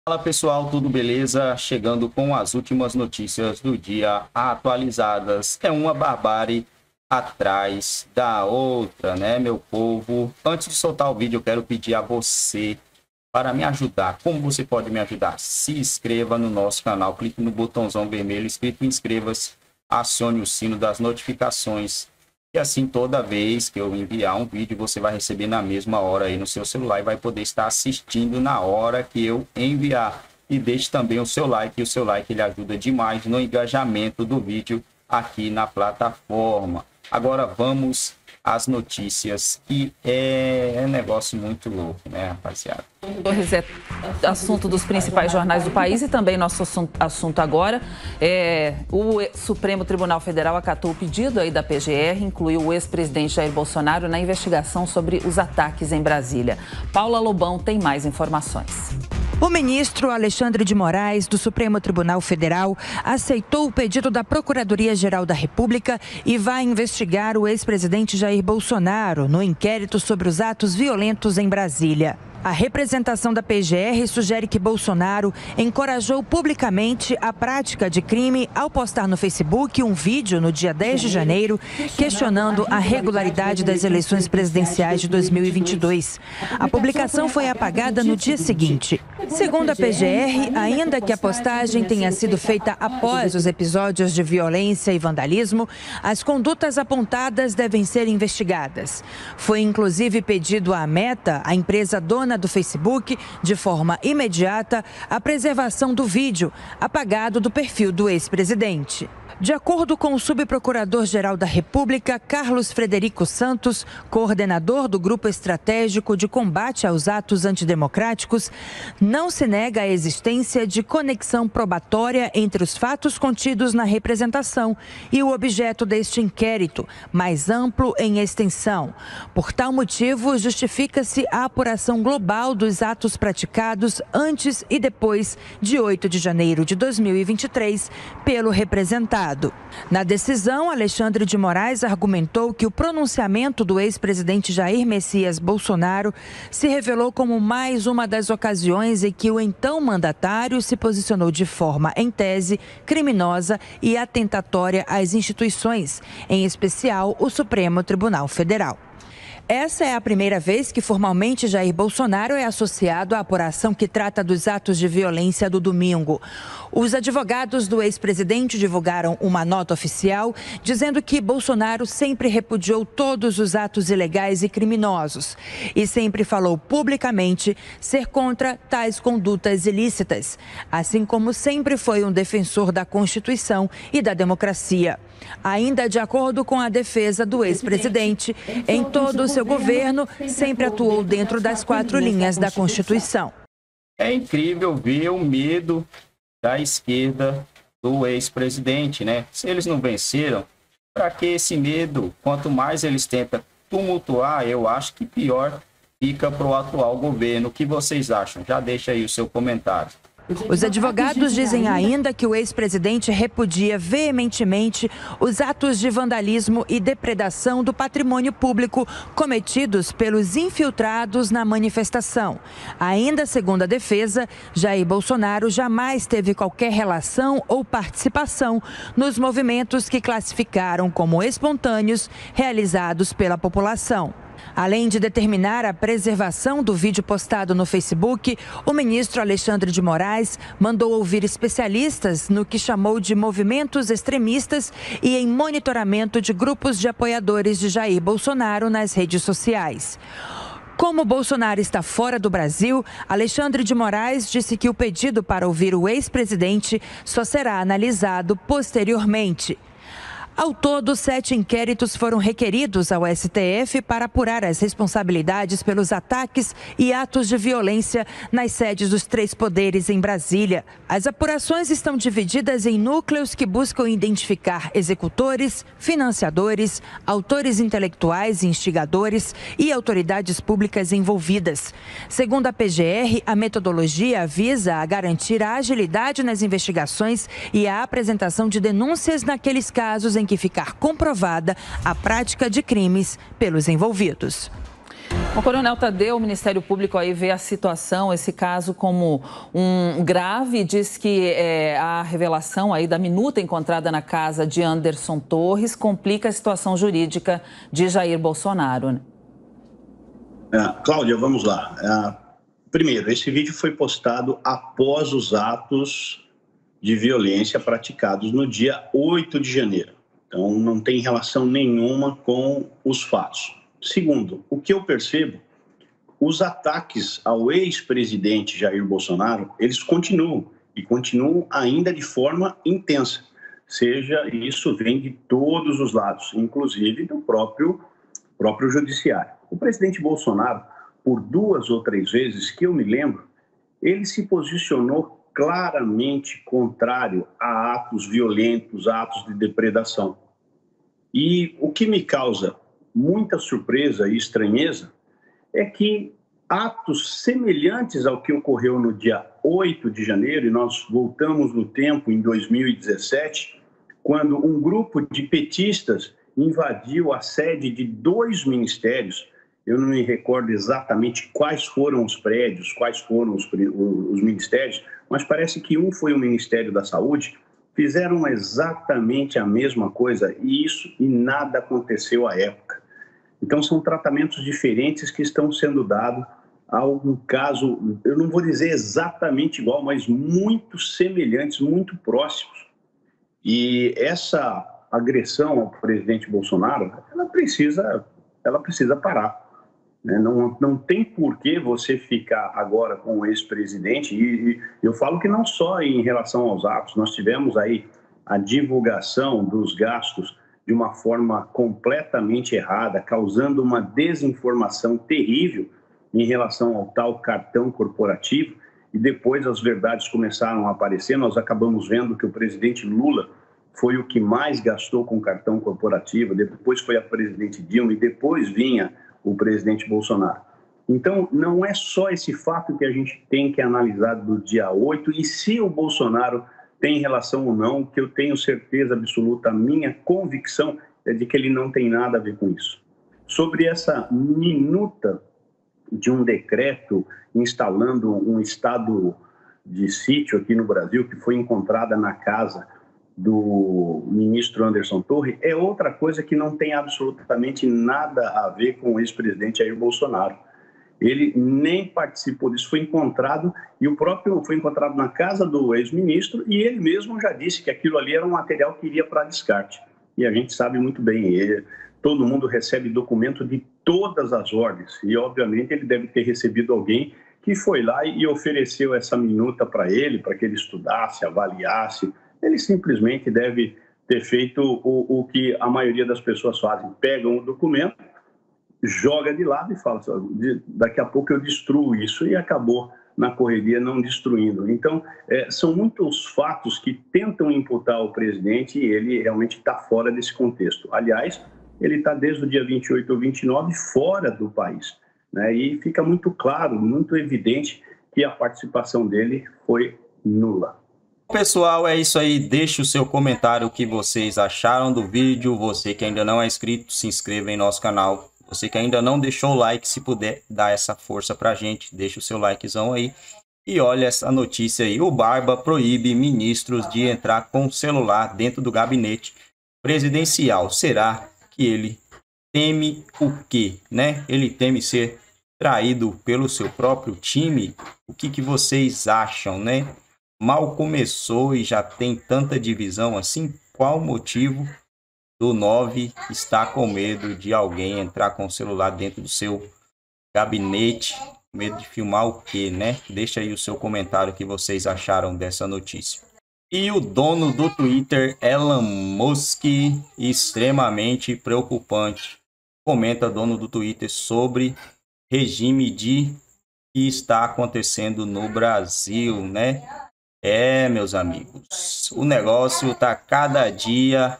Fala pessoal, tudo beleza? Chegando com as últimas notícias do dia atualizadas. É uma barbárie atrás da outra, né, meu povo? Antes de soltar o vídeo, eu quero pedir a você para me ajudar. Como você pode me ajudar? Se inscreva no nosso canal, clique no botãozão vermelho escrito inscreva-se, acione o sino das notificações. E assim, toda vez que eu enviar um vídeo, você vai receber na mesma hora aí no seu celular e vai poder estar assistindo na hora que eu enviar. E deixe também o seu like, e o seu like ele ajuda demais no engajamento do vídeo aqui na plataforma. Agora vamos às notícias, que é um negócio muito louco, né, rapaziada? Torres é assunto dos principais jornais do país e também nosso assunto agora. O Supremo Tribunal Federal acatou o pedido aí da PGR, incluiu o ex-presidente Jair Bolsonaro na investigação sobre os ataques em Brasília. Paula Lobão tem mais informações. O ministro Alexandre de Moraes, do Supremo Tribunal Federal, aceitou o pedido da Procuradoria-Geral da República e vai investigar o ex-presidente Jair Bolsonaro no inquérito sobre os atos violentos em Brasília. A representação da PGR sugere que Bolsonaro encorajou publicamente a prática de crime ao postar no Facebook um vídeo no dia 10 de janeiro questionando a regularidade das eleições presidenciais de 2022. A publicação foi apagada no dia seguinte. Segundo a PGR, ainda que a postagem tenha sido feita após os episódios de violência e vandalismo, as condutas apontadas devem ser investigadas. Foi inclusive pedido à Meta, a empresa dona do Facebook, de forma imediata, a preservação do vídeo apagado do perfil do ex-presidente. De acordo com o subprocurador-geral da República, Carlos Frederico Santos, coordenador do Grupo Estratégico de Combate aos Atos Antidemocráticos, não se nega a existência de conexão probatória entre os fatos contidos na representação e o objeto deste inquérito, mais amplo em extensão. Por tal motivo, justifica-se a apuração global dos atos praticados antes e depois de 8 de janeiro de 2023 pelo representado. Na decisão, Alexandre de Moraes argumentou que o pronunciamento do ex-presidente Jair Messias Bolsonaro se revelou como mais uma das ocasiões em que o então mandatário se posicionou de forma, em tese, criminosa e atentatória às instituições, em especial o Supremo Tribunal Federal. Essa é a primeira vez que formalmente Jair Bolsonaro é associado à apuração que trata dos atos de violência do domingo. Os advogados do ex-presidente divulgaram uma nota oficial dizendo que Bolsonaro sempre repudiou todos os atos ilegais e criminosos e sempre falou publicamente ser contra tais condutas ilícitas, assim como sempre foi um defensor da Constituição e da democracia. Ainda de acordo com a defesa do ex-presidente, em todo o seu governo, sempre atuou dentro das 4 linhas da Constituição. É incrível ver o medo da esquerda do ex-presidente, né? Se eles não venceram, para que esse medo? Quanto mais eles tentam tumultuar, eu acho que pior fica para o atual governo. O que vocês acham? Já deixa aí o seu comentário. Os advogados dizem ainda que o ex-presidente repudia veementemente os atos de vandalismo e depredação do patrimônio público cometidos pelos infiltrados na manifestação. Ainda segundo a defesa, Jair Bolsonaro jamais teve qualquer relação ou participação nos movimentos que classificaram como espontâneos realizados pela população. Além de determinar a preservação do vídeo postado no Facebook, o ministro Alexandre de Moraes mandou ouvir especialistas no que chamou de movimentos extremistas e em monitoramento de grupos de apoiadores de Jair Bolsonaro nas redes sociais. Como Bolsonaro está fora do Brasil, Alexandre de Moraes disse que o pedido para ouvir o ex-presidente só será analisado posteriormente. Ao todo, 7 inquéritos foram requeridos ao STF para apurar as responsabilidades pelos ataques e atos de violência nas sedes dos 3 poderes em Brasília. As apurações estão divididas em núcleos que buscam identificar executores, financiadores, autores intelectuais e instigadores e autoridades públicas envolvidas. Segundo a PGR, a metodologia visa a garantir a agilidade nas investigações e a apresentação de denúncias naqueles casos em que ficar comprovada a prática de crimes pelos envolvidos. O Coronel Tadeu, o Ministério Público aí vê a situação, esse caso como um grave, diz que a revelação aí da minuta encontrada na casa de Anderson Torres complica a situação jurídica de Jair Bolsonaro. Cláudia, vamos lá. Primeiro, esse vídeo foi postado após os atos de violência praticados no dia 8 de janeiro. Então, não tem relação nenhuma com os fatos. Segundo, o que eu percebo, os ataques ao ex-presidente Jair Bolsonaro, eles continuam, e continuam ainda de forma intensa. Seja, isso vem de todos os lados, inclusive do próprio judiciário. O presidente Bolsonaro, por 2 ou 3 vezes que eu me lembro, ele se posicionou claramente contrário a atos violentos, a atos de depredação. E o que me causa muita surpresa e estranheza é que atos semelhantes ao que ocorreu no dia 8 de janeiro, e nós voltamos no tempo em 2017, quando um grupo de petistas invadiu a sede de 2 ministérios, eu não me recordo exatamente quais foram os prédios, quais foram os ministérios, mas parece que um foi o Ministério da Saúde, fizeram exatamente a mesma coisa e nada aconteceu à época. Então, são tratamentos diferentes que estão sendo dados a um caso, eu não vou dizer exatamente igual, mas muito semelhantes, muito próximos. E essa agressão ao presidente Bolsonaro, ela precisa parar. Né? Não tem por que você ficar agora com o ex-presidente, e eu falo que não só em relação aos atos, nós tivemos aí a divulgação dos gastos de uma forma completamente errada, causando uma desinformação terrível em relação ao tal cartão corporativo, e depois as verdades começaram a aparecer. Nós acabamos vendo que o presidente Lula foi o que mais gastou com cartão corporativo, depois foi a presidente Dilma e depois vinha o presidente Bolsonaro. Então, não é só esse fato que a gente tem que analisar do dia 8 e se o Bolsonaro tem relação ou não, que eu tenho certeza absoluta, a minha convicção é de que ele não tem nada a ver com isso. Sobre essa minuta de um decreto instalando um estado de sítio aqui no Brasil, que foi encontrada na casa do ministro Anderson Torres, é outra coisa que não tem absolutamente nada a ver com o ex-presidente Jair Bolsonaro. Ele nem participou disso, foi encontrado, e o próprio foi encontrado na casa do ex-ministro, e ele mesmo já disse que aquilo ali era um material que iria para descarte. E a gente sabe muito bem, todo mundo recebe documento de todas as ordens, e obviamente ele deve ter recebido alguém que foi lá e ofereceu essa minuta para ele, para que ele estudasse, avaliasse. Ele simplesmente deve ter feito o que a maioria das pessoas fazem, pegam o documento, joga de lado e fala, daqui a pouco eu destruo isso, e acabou na correria não destruindo. Então, são muitos fatos que tentam imputar o presidente e ele realmente está fora desse contexto. Aliás, ele está desde o dia 28 ou 29 fora do país, né? E fica muito claro, muito evidente que a participação dele foi nula. Pessoal, é isso aí. Deixe o seu comentário, o que vocês acharam do vídeo. Você que ainda não é inscrito, se inscreva em nosso canal. Você que ainda não deixou o like, se puder dar essa força pra gente, deixa o seu likezão aí. E olha essa notícia aí. O Barba proíbe ministros de entrar com celular dentro do gabinete presidencial. Será que ele teme o quê, né? Ele teme ser traído pelo seu próprio time? O que vocês acham, né? Mal começou e já tem tanta divisão assim? Qual o motivo do 9 estar com medo de alguém entrar com o celular dentro do seu gabinete? Medo de filmar o quê, né? Deixa aí o seu comentário, o que vocês acharam dessa notícia. E o dono do Twitter, Elon Musk, extremamente preocupante. Comenta dono do Twitter sobre regime que está acontecendo no Brasil, né? Meus amigos, o negócio tá cada dia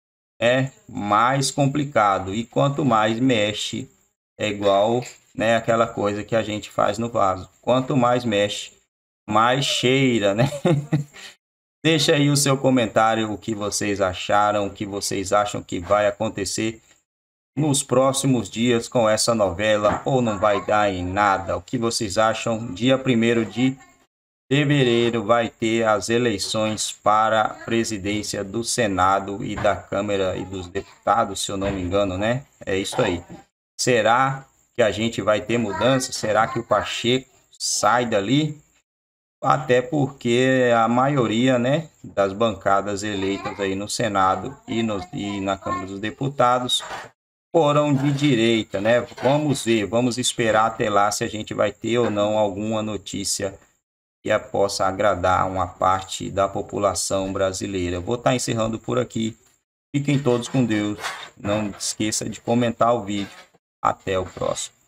mais complicado, e quanto mais mexe, é igual, né, aquela coisa que a gente faz no vaso. Quanto mais mexe, mais cheira, né? Deixa aí o seu comentário, o que vocês acharam, o que vocês acham que vai acontecer nos próximos dias com essa novela ou não vai dar em nada? O que vocês acham? Dia 1º de fevereiro vai ter as eleições para a presidência do Senado e da Câmara e dos Deputados, se eu não me engano, né? É isso aí. Será que a gente vai ter mudança? Será que o Pacheco sai dali? Até porque a maioria, né, das bancadas eleitas aí no Senado e na Câmara dos Deputados foram de direita, né? Vamos ver, vamos esperar até lá se a gente vai ter ou não alguma notícia que possa agradar uma parte da população brasileira. Vou estar encerrando por aqui. Fiquem todos com Deus. Não esqueça de comentar o vídeo. Até o próximo.